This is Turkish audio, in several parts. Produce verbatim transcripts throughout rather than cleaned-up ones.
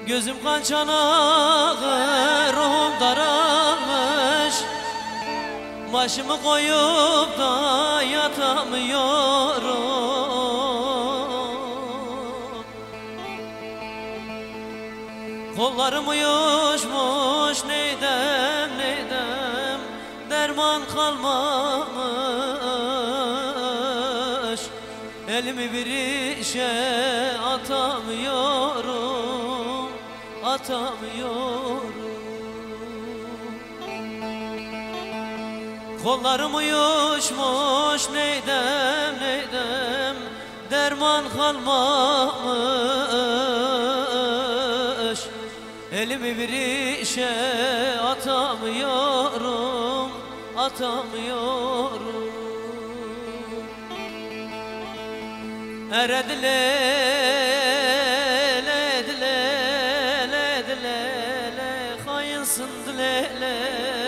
Gözüm kan çanağı, ruhum daralmış. Başımı koyup da yatamıyorum. Kollarım uyuşmuş, neydem neydem, derman kalmamış. Elimi bir işe atamıyorum, atamıyorum. Kollarım uyuşmuş, neydem neydem, derman kalmamış. Elimi bir işe atamıyorum, atamıyorum. Eredile, le dile, le dile, le hayınsın dile, le.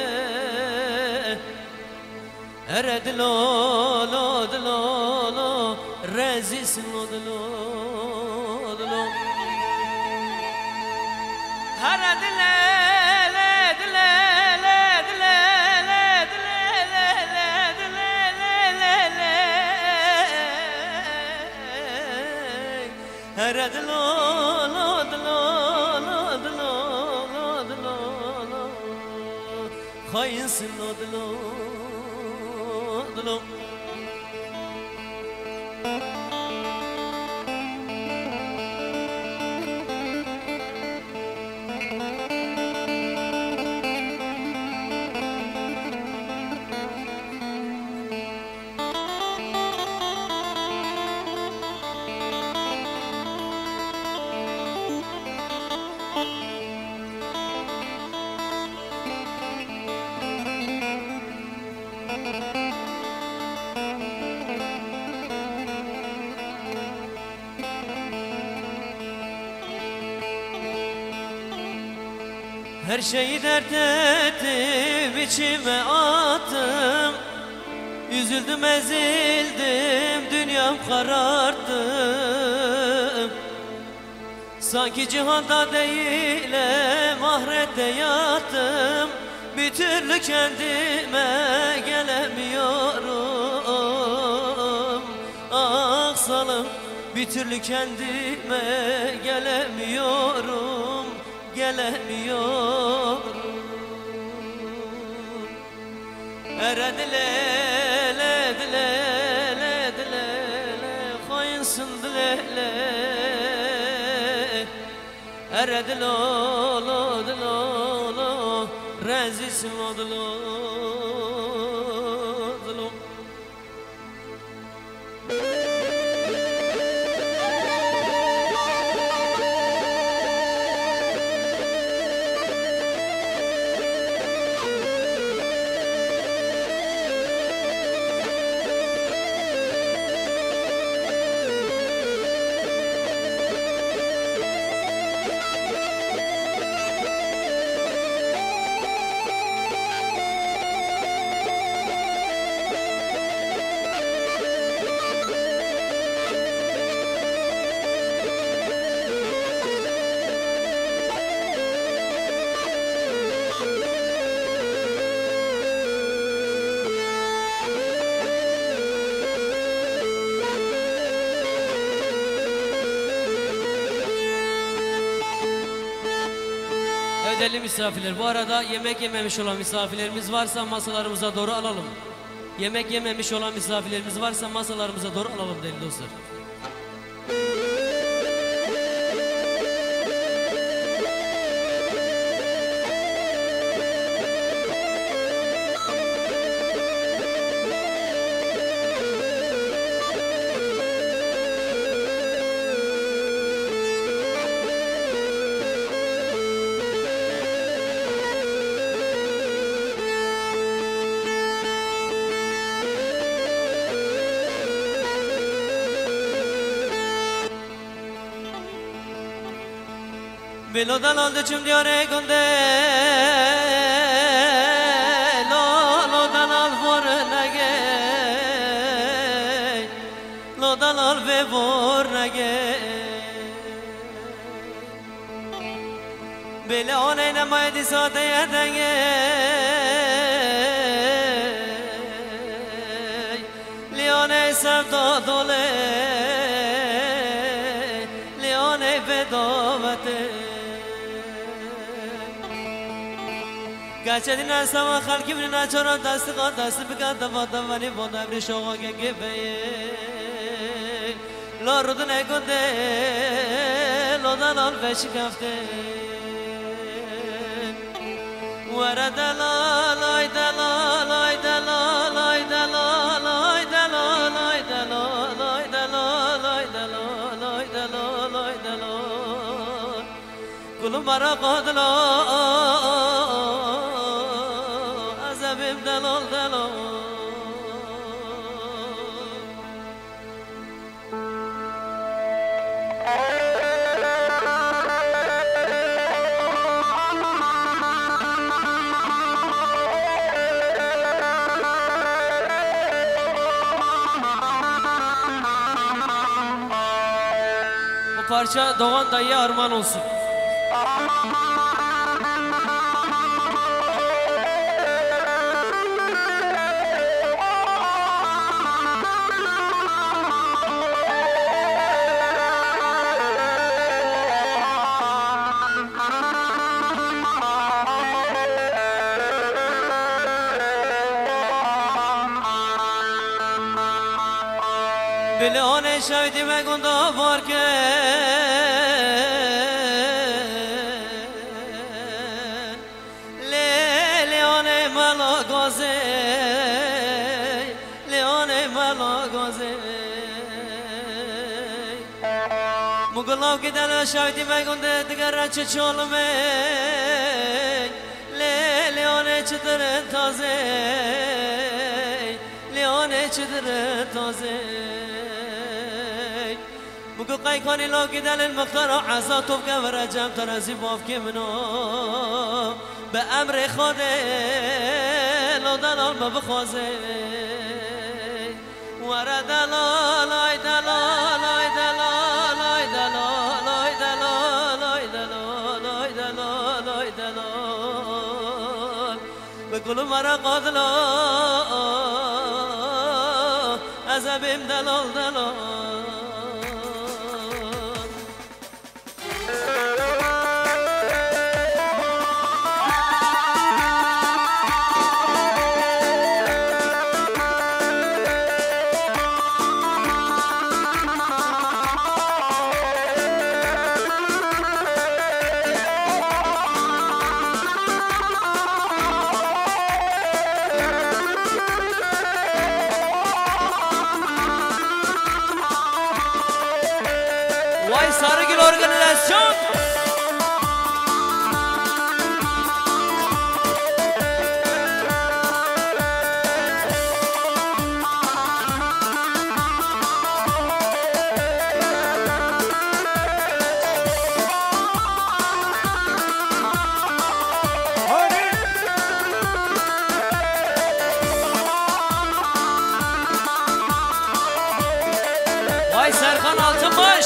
Eredile, lo dile, lo rezilsin lo dile, lo. Eredile, le dile, le dile, le dile, le le dile, le le le. Eredile, lo dile, lo dile, lo dile, lo. Hayınsın lo dile, lo. Her şeyi dert ettim, içime attım. Üzüldüm, ezildim, dünyam kararttı. Sanki cihanda değilim, ahirette yattım. Bir türlü kendime gelemiyorum. Ah salım, bir türlü kendime gelemiyorum, gelemiyorum. Eredile, le dile, le dile, le hayınsın dile, le. Eredile, lo dile, lo rezilsin lo dile, lo. Değerli misafirler, bu arada yemek yememiş olan misafirlerimiz varsa masalarımıza doğru alalım. Yemek yememiş olan misafirlerimiz varsa masalarımıza doğru alalım değerli dostlar. Velodan aldı çüm diyare gonde, lodan al vornage, lodan al ve vornage. لیلان نمایدی ساده دنگه لیان سفتا دوله لیان بداوته گچه دینا سوا خلکی بری نچارا دست قد دست بکن دفا دوانی با دبری شاقا گنگه بیل لا رودو نگنده لا دلال بشکفته ورا دلال آی دلال آی دلال آی دلال آی دلال آی دلال آی دلال آی دلال آی دلال آی دلال کلو مرا قادلا عذابم دلال دلال parça Doğan dayıya armağan olsun. Bilane şevdime gunda varken Leone malagaze Leone malagaze Mugulav gidene şevdime gunda digara çeçolme Leone çıtırın taze Leone çıtırın taze مگو قای کنی لاکی دل المختار عزا توب که ورجم ترازی باف که منو به امر خوده لا دلال ما بخوازه ورا دلال آی دلال آی دلال آی دلال آی دلال آی دلال آی دلال آی دلال بکلو مرا قادلا عذابیم دلال دلال Vay Sarıgül Organizasyon Vay Serkan Altınbaş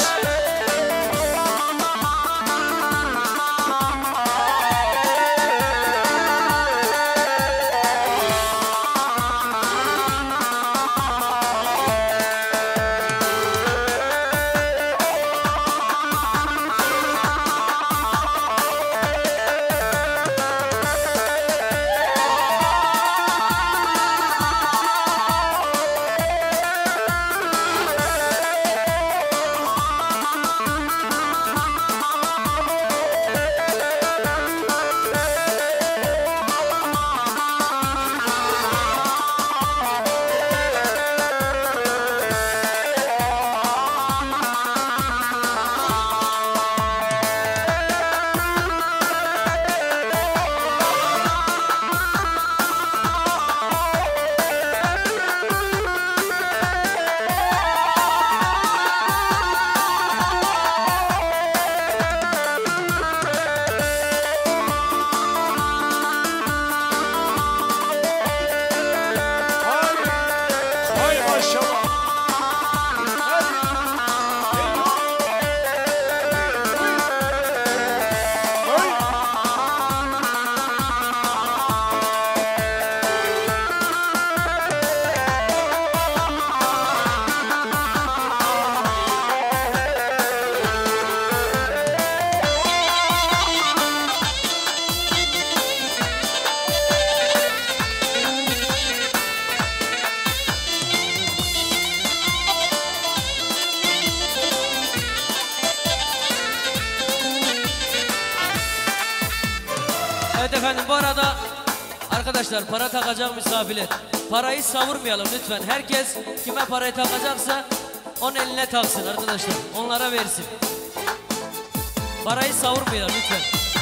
Evet efendim, bu arada arkadaşlar para takacak misafirler, parayı savurmayalım lütfen. Herkes kime parayı takacaksa onun eline taksın arkadaşlar, onlara versin. Parayı savurmayalım lütfen.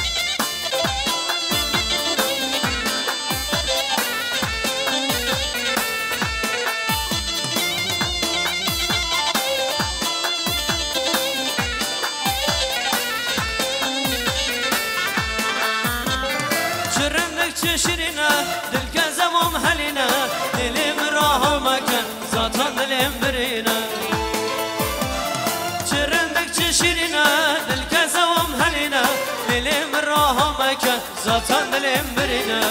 Şırındıkçı şirine, dil kezemum heline, dilim rahamaken, zaten dilim birine. Şırındıkçı şirine, dil kezemum heline, dilim rahamaken, zaten dilim birine.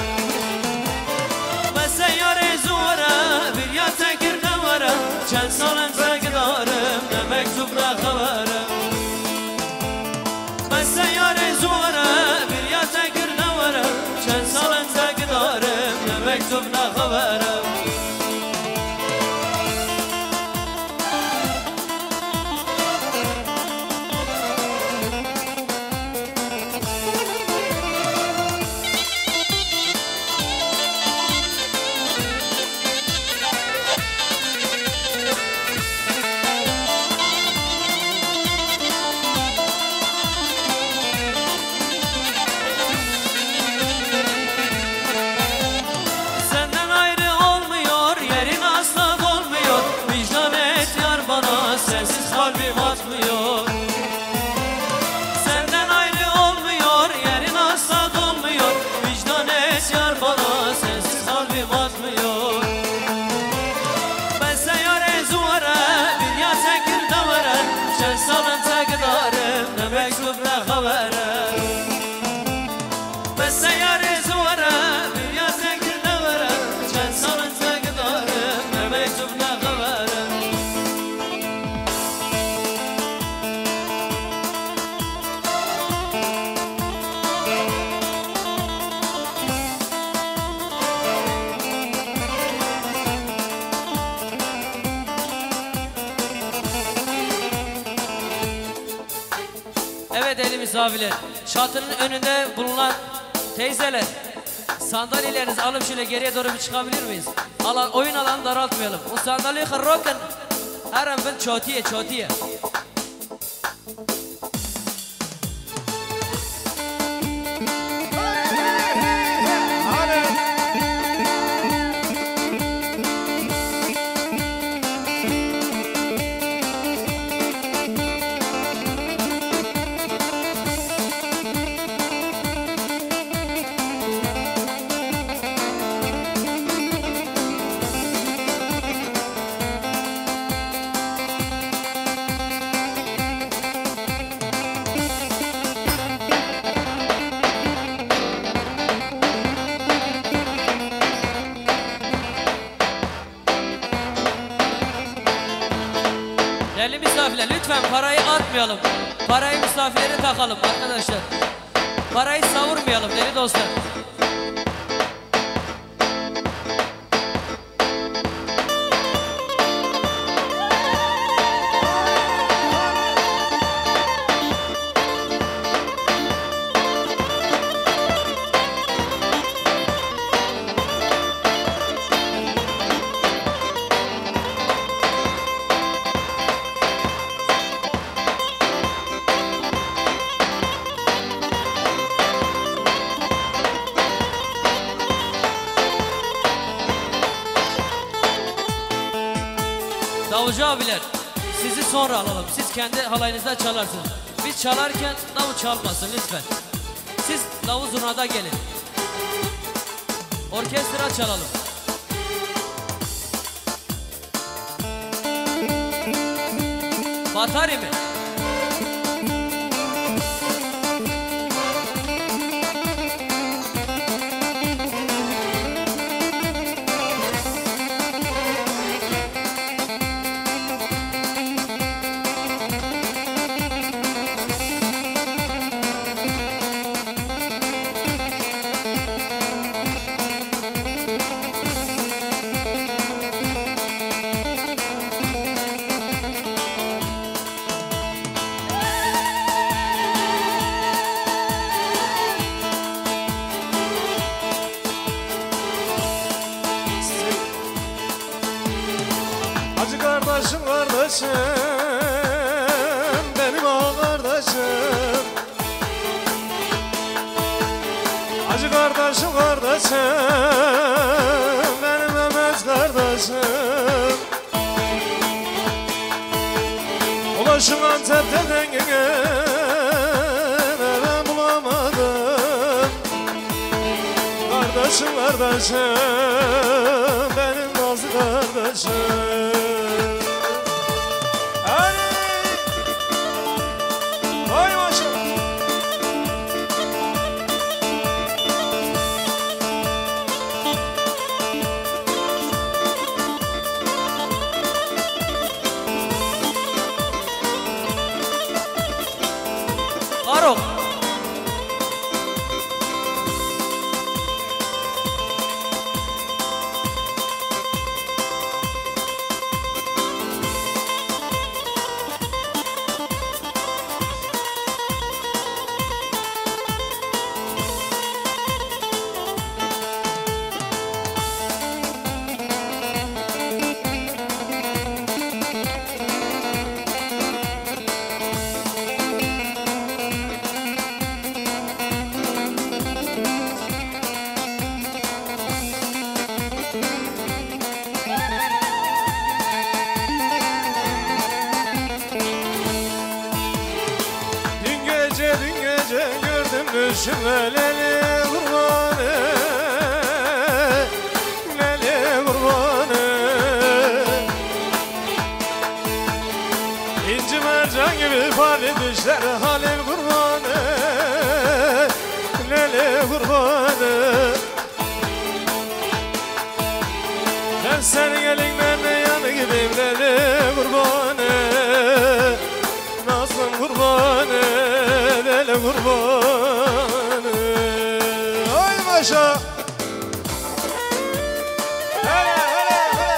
Ve seyyare zuvara, bir yata girde vara, çen salın zagdarım, ne mektup ne haberim. Ve seyyare zuvara, bir yata girde vara, çen salın zagdarım, ne mektup ne haberim. Kalbim atmıyor. Senden ayrı olmuyor, yerin asla dolmuyor. Vicdan et yar bana, sensiz kalbim atmıyor. Ben seyyare zuvara, bir ya tekir davara, şen salın tekdarım, ne mektup ne haberim. Ben seyyare zuvara, bir ya tekir davara, şen salın tekdarım, ne mektup ne haberim. Evet değerli misafirler, şatının önünde bulunan teyzeler, sandalyelerinizi alıp şöyle geriye doğru bir çıkabilir miyiz? Alan, oyun alanı daraltmayalım. O sandalyeyi kırrokken her an ben çotiye çotiye. Değerli misafirler, lütfen parayı atmayalım. Parayı misafirlere takalım arkadaşlar. Parayı savurmayalım değerli dostlar. Davulcu abiler, sizi sonra alalım. Siz kendi halayınızda çalarsınız. Biz çalarken davul çalmasın lütfen. Siz davul zurnada gelin. Orkestra çalalım. Batari mi? Acı kardeşim kardeşim, benim ağa kardeşim. Acı kardeşim kardeşim, benim Mehmet kardeşim. Ulaşım Antep'te dengine ben bulamadım. Kardeşim kardeşim, benim nazlı kardeşim. Vay maşallah. Arok. Düşüm leli kurbanı, leli kurbanı. İnci mercan gibi fali düşler halim kurbanı, leli kurbanı. Ben senin elinden yanı gideyim leli kurbanı, nazlım kurbanı, leli kurbanı. Yaşa. Hele hele hele.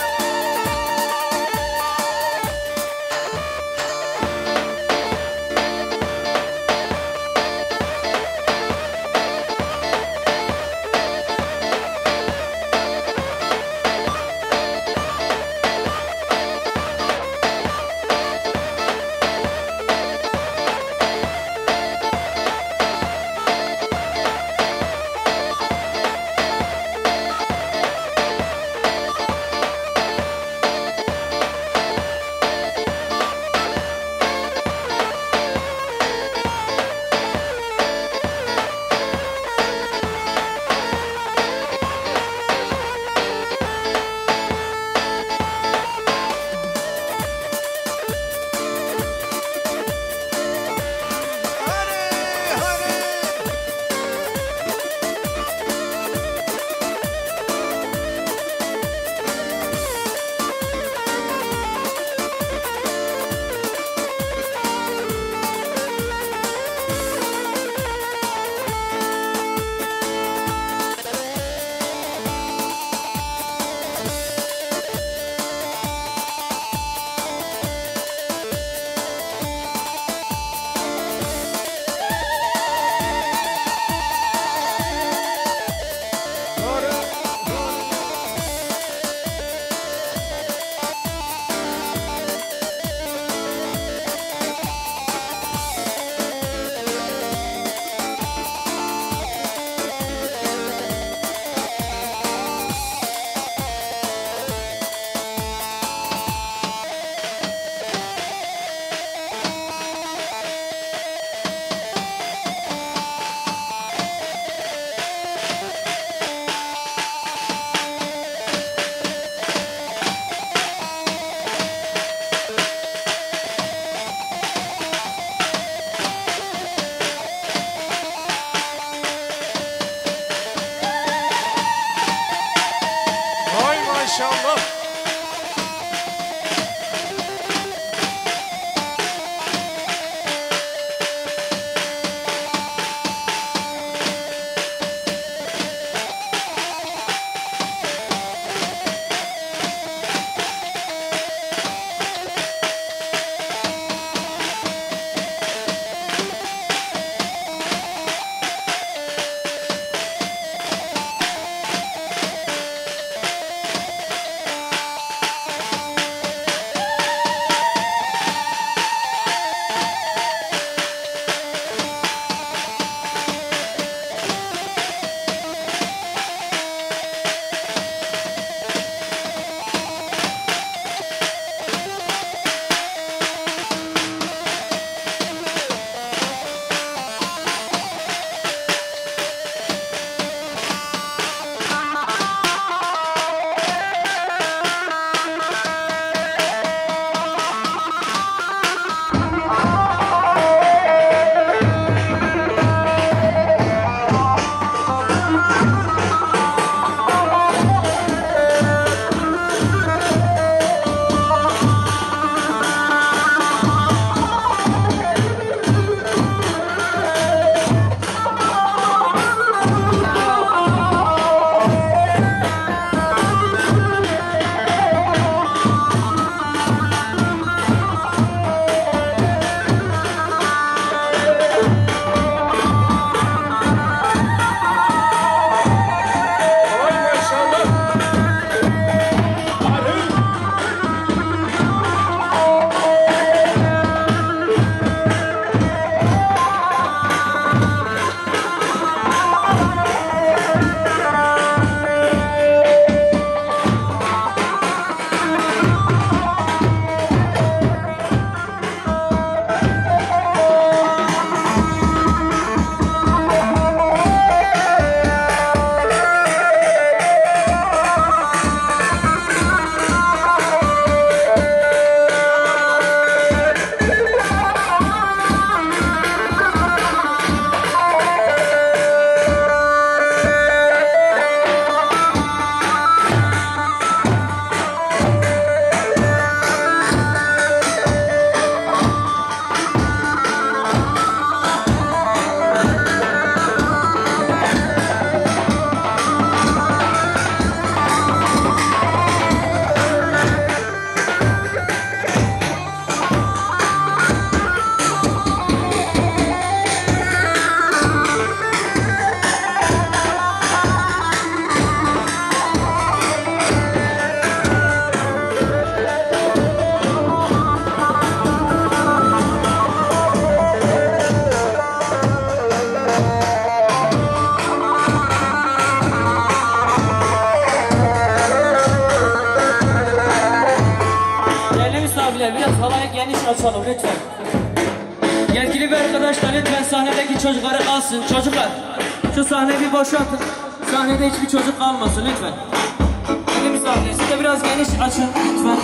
Kalayı geniş açalım lütfen. Yetkili bir arkadaşlar lütfen sahnedeki çocukları alsın. Çocuklar şu sahneyi bir boşaltın. Sahnede hiçbir çocuk kalmasın lütfen. Yeni bir sahne. Siz de biraz geniş açın lütfen.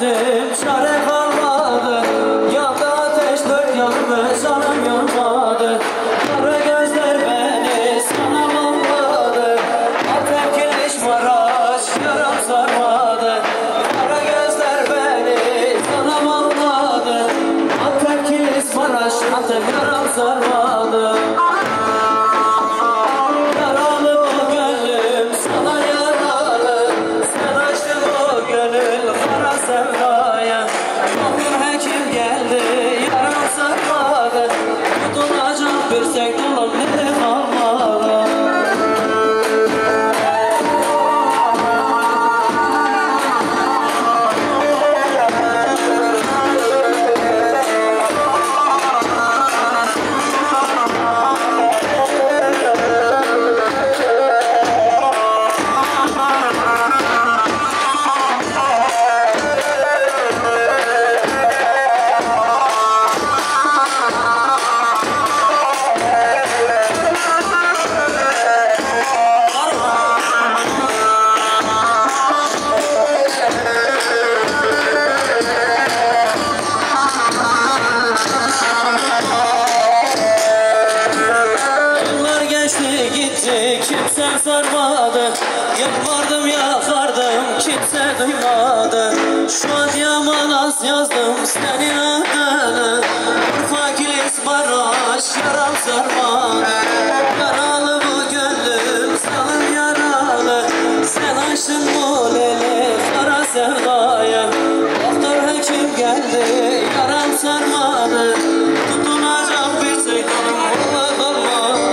gezdim çare kalmadı. Yandı ateş dört yanımı canım yanmadı. Kara gözler beni sana bağladı. Antep Kilis Maraş yaram sarmadı. Kara gözler beni sana bağladı. Antep Kilis Maraş Antep yaram sarmadı. Yaralı bu gönlüm sana yaralı. Sen açtın o gönül kara sevdaya. Doktor hekim geldi yaram sarmadı. Tutulacak bir sevdalım nerede kalmalı. Yıllar geçti gitti kimse sarmadı. Yalvardım yakardım kimse duymadı. Şu an yaman az yazdım senin adını. Urfa Kilis Maraş yaram sarmadı. Yaralı bu gönlüm salın yaralı. Sen açtın bu leli kara sevdaya. Doktor hekim geldi yaram sarmadı. Tutunacak bir tek kanım olma kalmadı.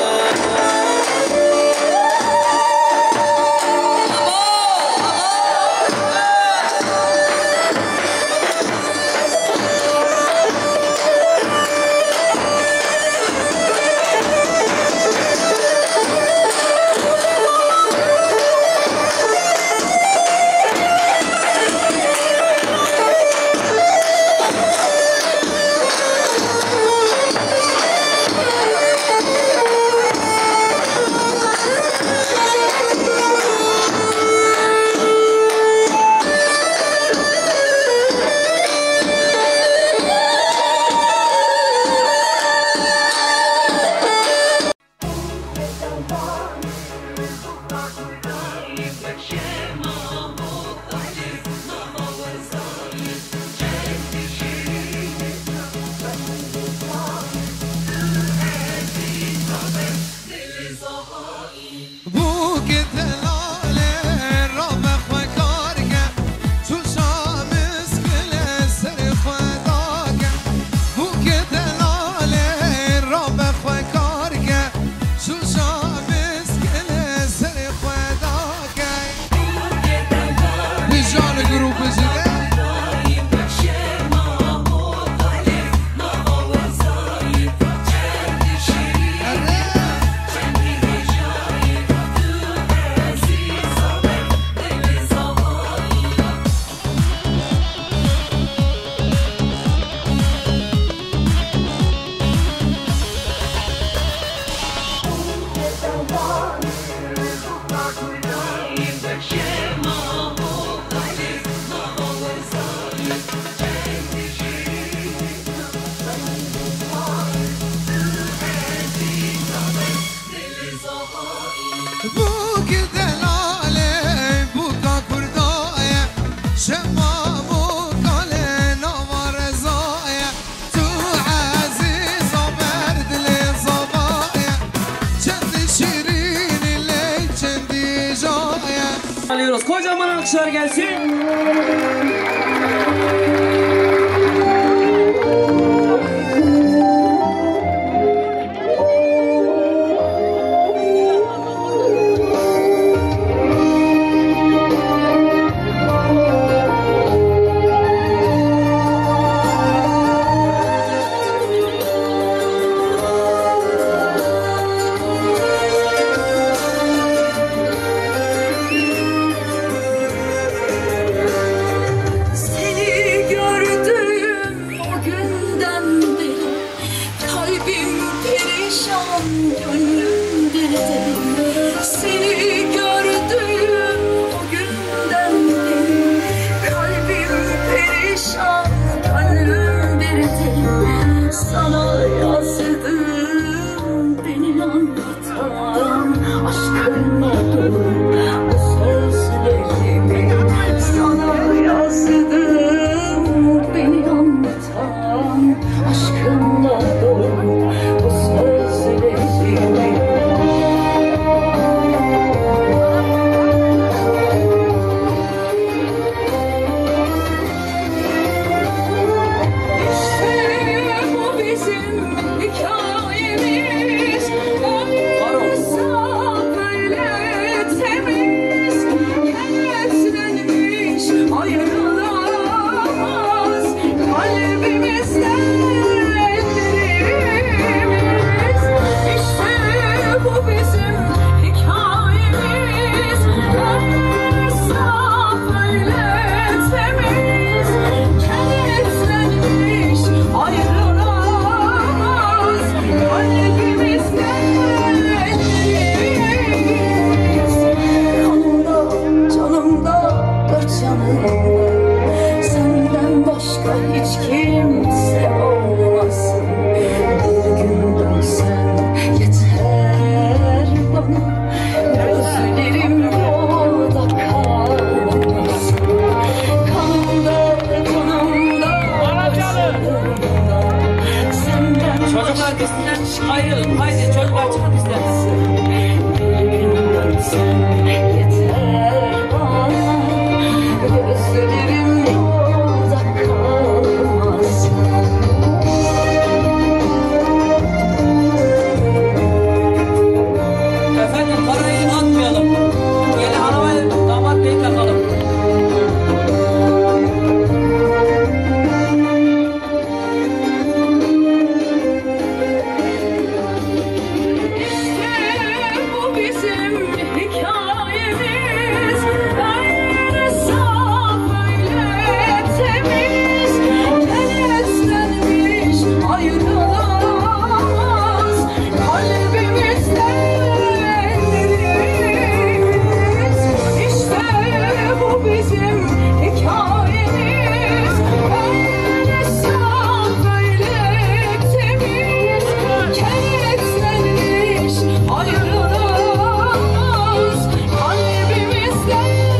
Alıyoruz. Kocaman alkışlar gelsin. başka hiç kimse olmasın. Bir gün dönsen yeter bana, gözlerim yolda kalmasın. Kanımda, kanımda, canımda senden Çocuklar bizden ayrılın. Haydi çocuklar çıkın bizden. bir gün dönsen yeter bana, gözlerim yolda kalmasın. Efendim parayı atmayalım. Gelin arabaya damat beyi takalım. İşte bu bizim hikayemiz. Öyle saf, öyle temiz. Kenetlenmiş ayrılamaz kalbimizde ellerimiz. İşte bu bizim hikayemiz. Öyle saf, öyle temiz. Kenetlenmiş ayrılamaz kalbimizde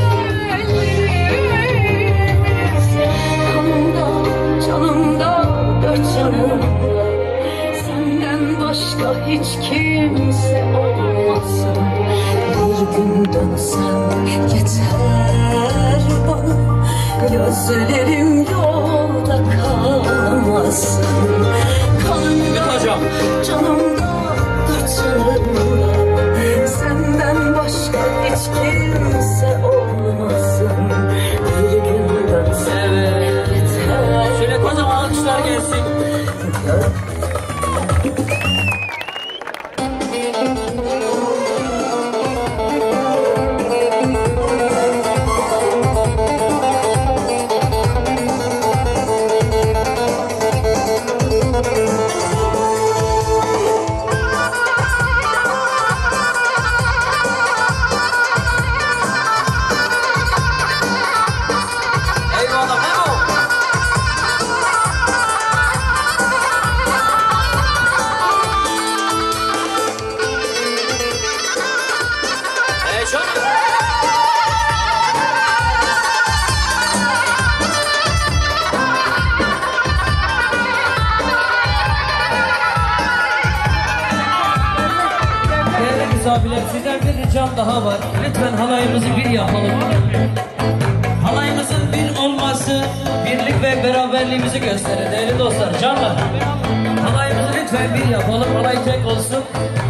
ellerimiz. Kanımda, canımda, dört yanımda senden başka hiç kimse olmasın. Bir gün dönsem yeter bana, gözlerim yolda kalmasın. Kanımda, canımda, dört yanımda senden başka hiç kimse olmasın. Bir gün dönsem yeter. Şöyle kocaman alkışlar gelsin. Eyvallah Memo. Hey canım. Değerli misafirler, sizden bir ricam daha var. Lütfen halayımızı bir yapalım. Halayımızın bir olması, birlik ve beraberliğimizi gösterir değerli dostlar, canlar. Halayımızı lütfen bir yapalım, halay tek olsun.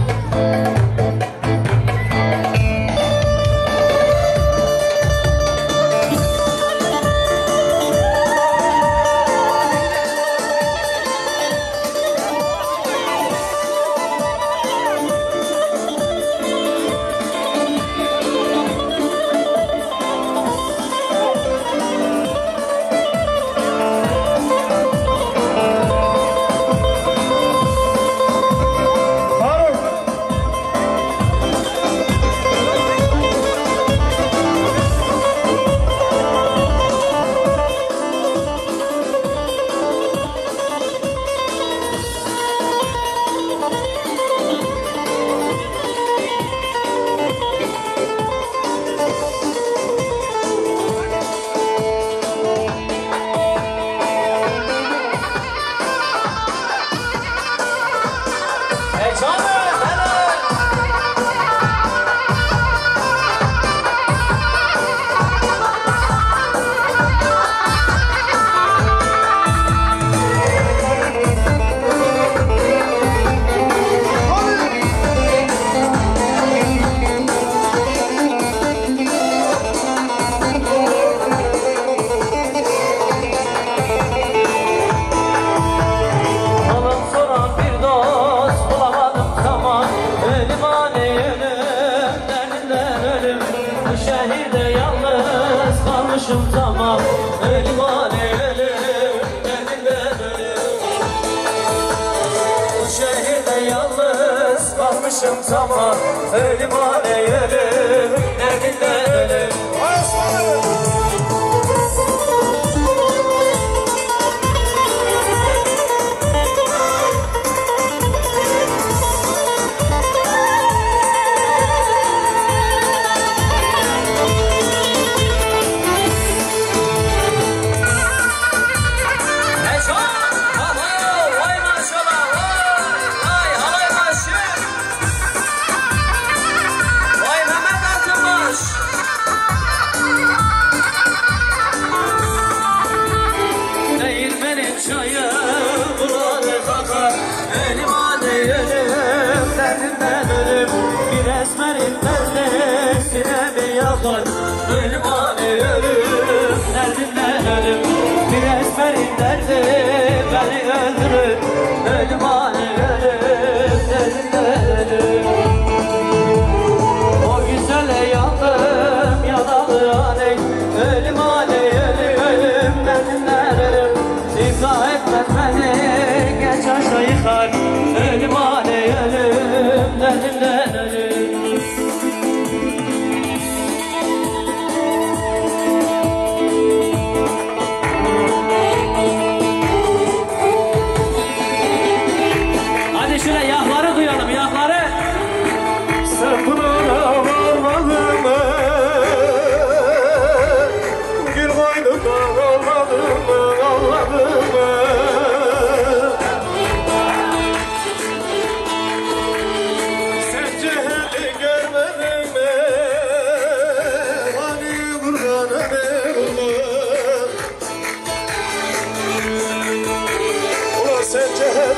Hey canım, hele. Alın soran bir dost bulamadım zaman. Ölüm ani ölüm, derdinden ölüm. Bu şehirde yalnız kalmışım tamam. Ölüm ani ölüm, derdinden ölüm. Bu şehirde yalnız kalmışım tamam. Ölüm ani ölüm, derdinden ölüm.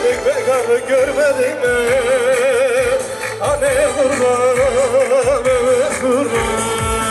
Pek bekarlık görmedin mi? Anne kurban, Mehmet kurban.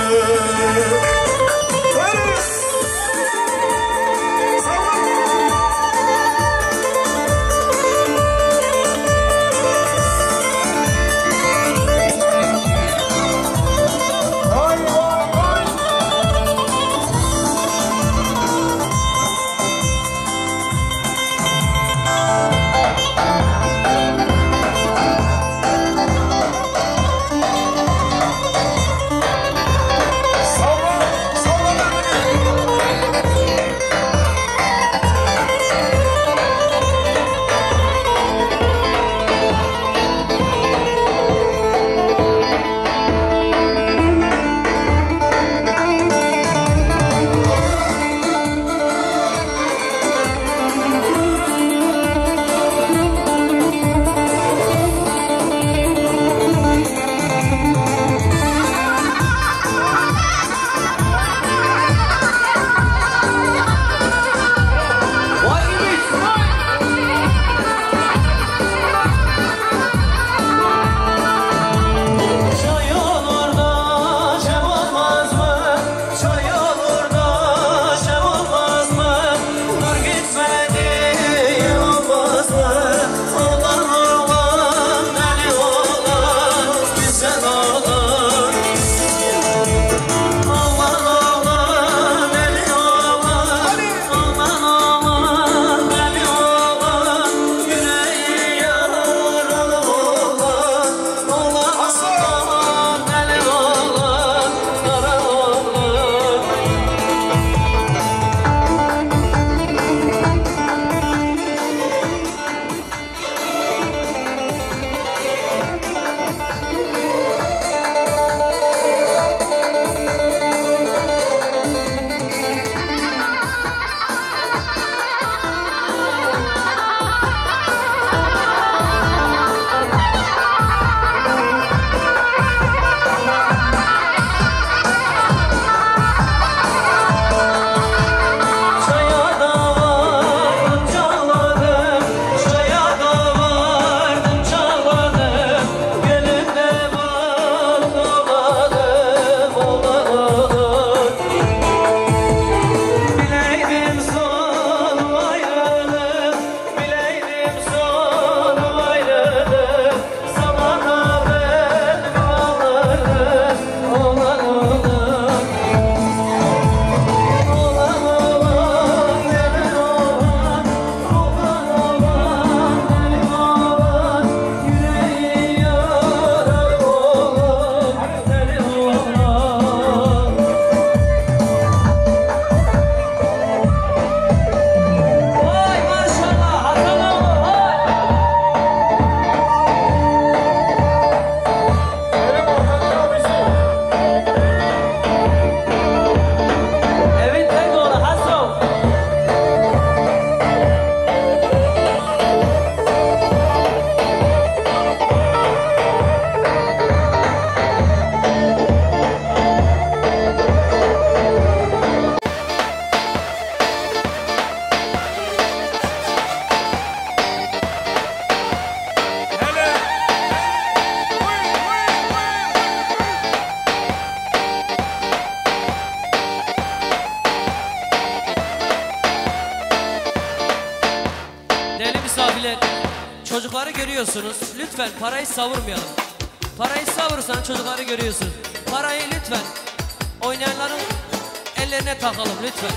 Çocukları görüyorsunuz. Lütfen parayı savurmayalım. Parayı savurursan çocukları görüyorsun. Parayı lütfen oynayanların ellerine takalım lütfen.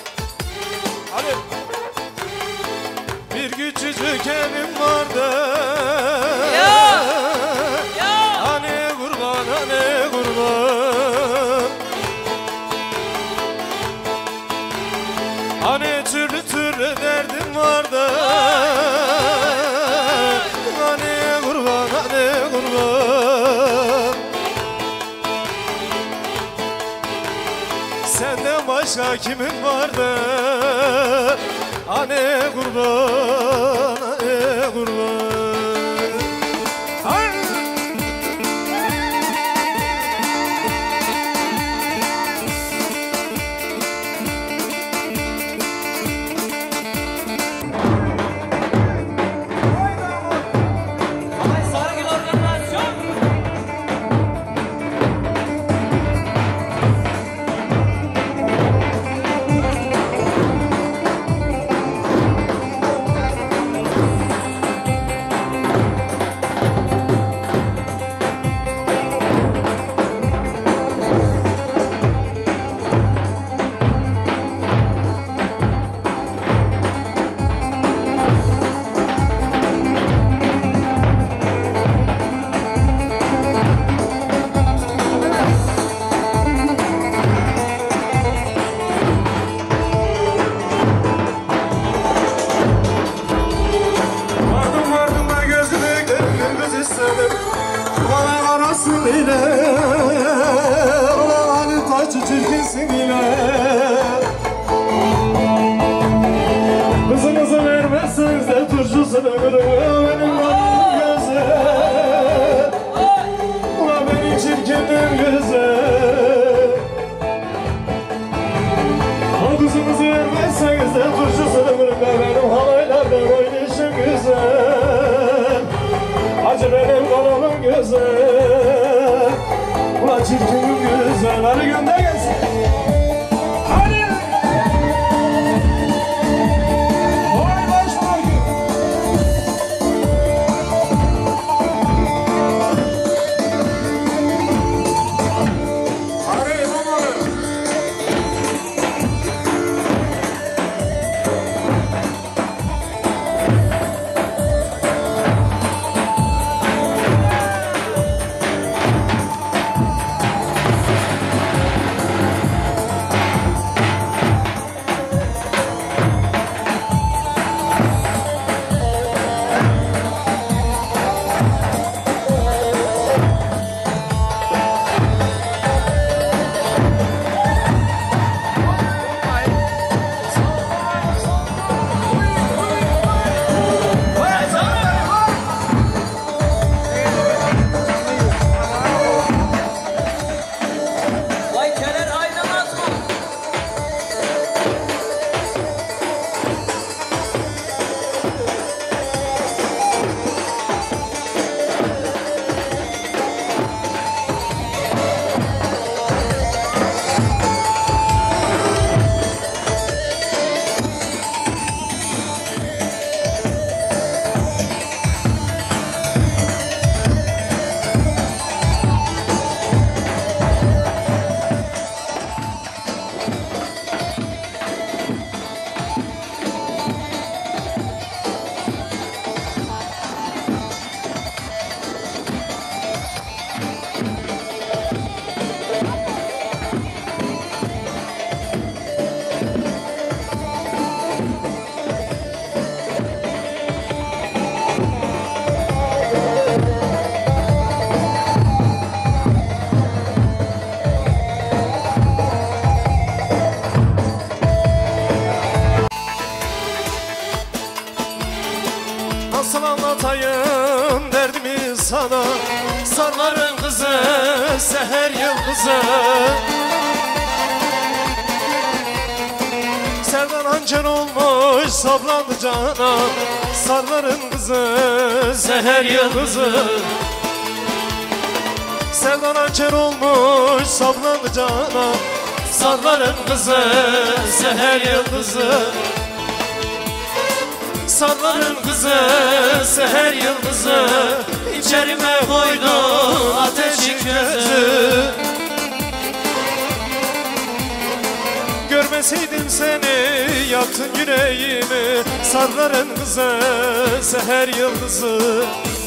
Hadi. Bir küçücük evim vardı. Ya! Ya! Hani kurban, hani kurban. Hani türlü türlü derdim vardı. Hani kurban, hani kurban. Senden başka kimin vardı? Hani kurban, hani kurban. Hani. kızı vermezseniz de turşusunu kırıp da benim halaylarda oynayışım güzel. Acı benim kanalım güzel. Ulan çirkinim güzel. Hadi gönder gelsin. Hadi. Vay başlar ki. Hadi bakalım. Vay keler ayrılmaz mı? Nasıl anlatayım derdimi sana? Sarların kızı, seher yıldızı. Sevdan hançer olmuş, saplandı cana. Sarların kızı, seher yıldızı. Sevdan hançer olmuş, saplandı cana. Sarların kızı, seher yıldızı. Sarların kızı, seher yıldızı. İçerime koydu ateşi közü. Görmeseydim seni, yaktın yüreğimi. Sarların kızı, seher yıldızı.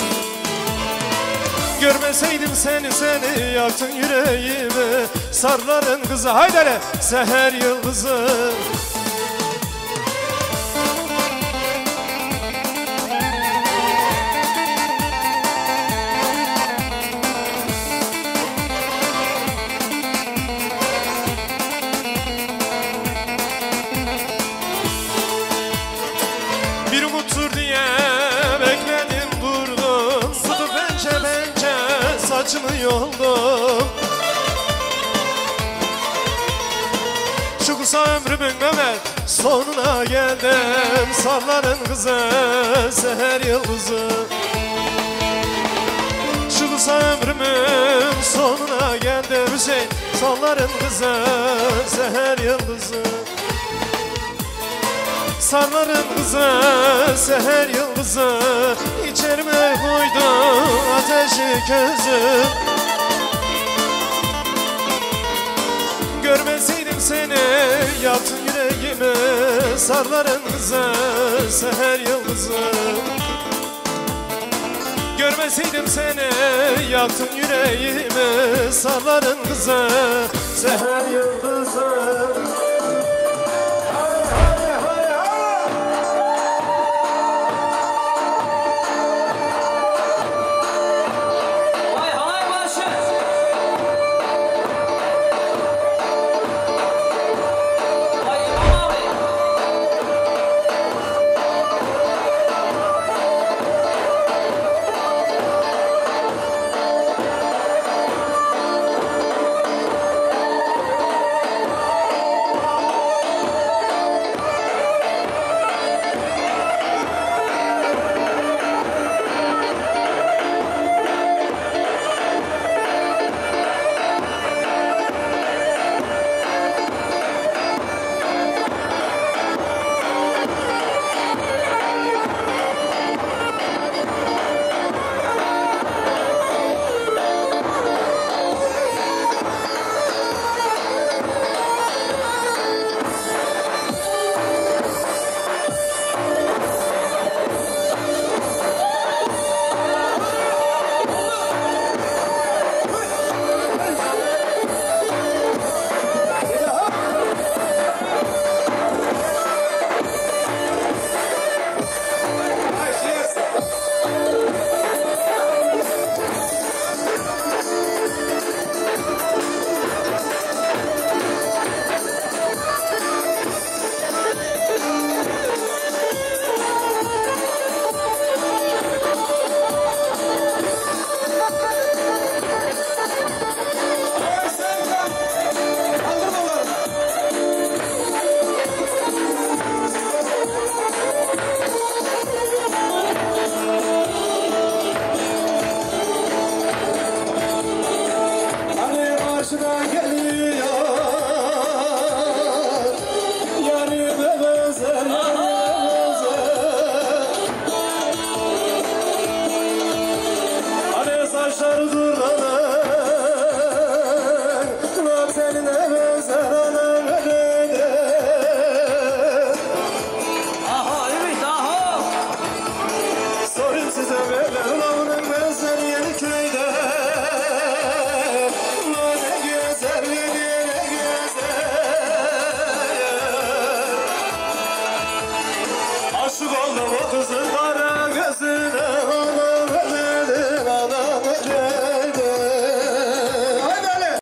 Görmeseydim seni, seni yaktın yüreğimi. Sarların kızı, haydi hele, seher yıldızı. Bir umuttur diye bekledim durdum. Tutup bence bence saçını yoldum. Şu kısa ömrümün Mehmet sonuna geldim. Sarların kızı, seher yıldızı. Şu kısa ömrümün sonuna geldim Hüseyin. Sarların kızı, seher yıldızı. Sarların kızı, seher yıldızı. İçerime koydu ateşi közü. Görmeseydim seni, yaktın yüreğimi. Sarların kızı, seher yıldızı. Görmeseydim seni, yaktın yüreğimi. Sarların kızı, seher yıldızı. Vay halay marşı. Vay İmam abi. size verirler